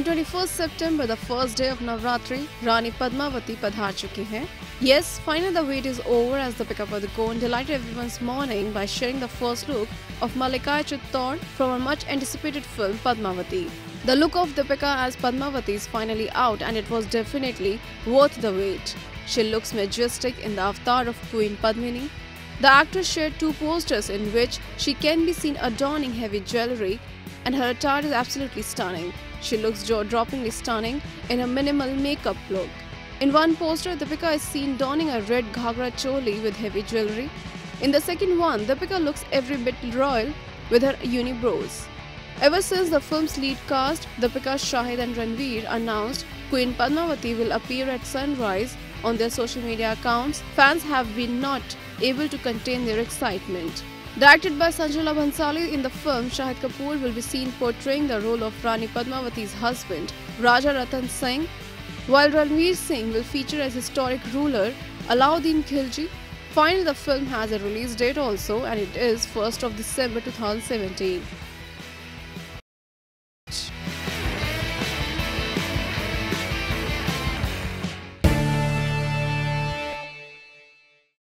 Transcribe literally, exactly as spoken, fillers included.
On twenty-first September, the first day of Navratri, Rani Padmavati padhaar Chuki Hai. Yes, finally the wait is over as Deepika Padukone delighted everyone's morning by sharing the first look of Mallika-e-chitoor from her much-anticipated film Padmavati. The look of Deepika as Padmavati is finally out and it was definitely worth the wait. She looks majestic in the avatar of Queen Padmini. The actress shared two posters in which she can be seen adorning heavy jewelry and her attire is absolutely stunning. She looks jaw-droppingly stunning in a minimal makeup look. In one poster, Deepika is seen donning a red ghagra choli with heavy jewelry. In the second one, Deepika looks every bit royal with her unibrows. Ever since the film's lead cast, Deepika, Shahid and Ranveer announced Queen Padmavati will appear at sunrise on their social media accounts, fans have been not able to contain their excitement. Directed by Sanjay Bhansali, in the film, Shahid Kapoor will be seen portraying the role of Rani Padmavati's husband, Raja Ratan Singh, while Ranveer Singh will feature as historic ruler Alauddin Khilji. Finally, the film has a release date also, and it is first of December two thousand seventeen.